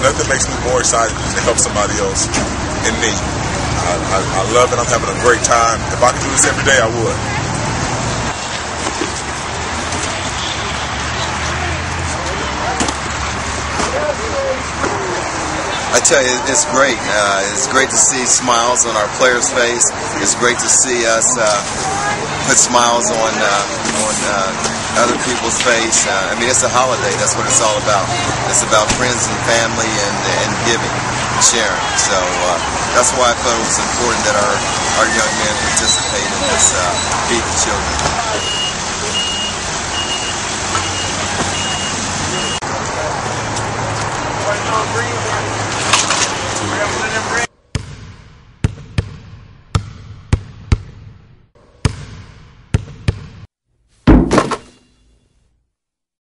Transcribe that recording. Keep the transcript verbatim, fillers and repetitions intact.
nothing makes me more excited than to help somebody else in need. I, I, I love it. I'm having a great time. If I could do this every day, I would. I tell you, it's great. Uh, it's great to see smiles on our players' face. It's great to see us uh, put smiles on uh, on uh, other people's face. Uh, I mean, it's a holiday. That's what it's all about. It's about friends and family and, and giving, sharing. So uh, that's why I felt it was important that our, our young men participate in this uh, Feed the Children. We're going to bring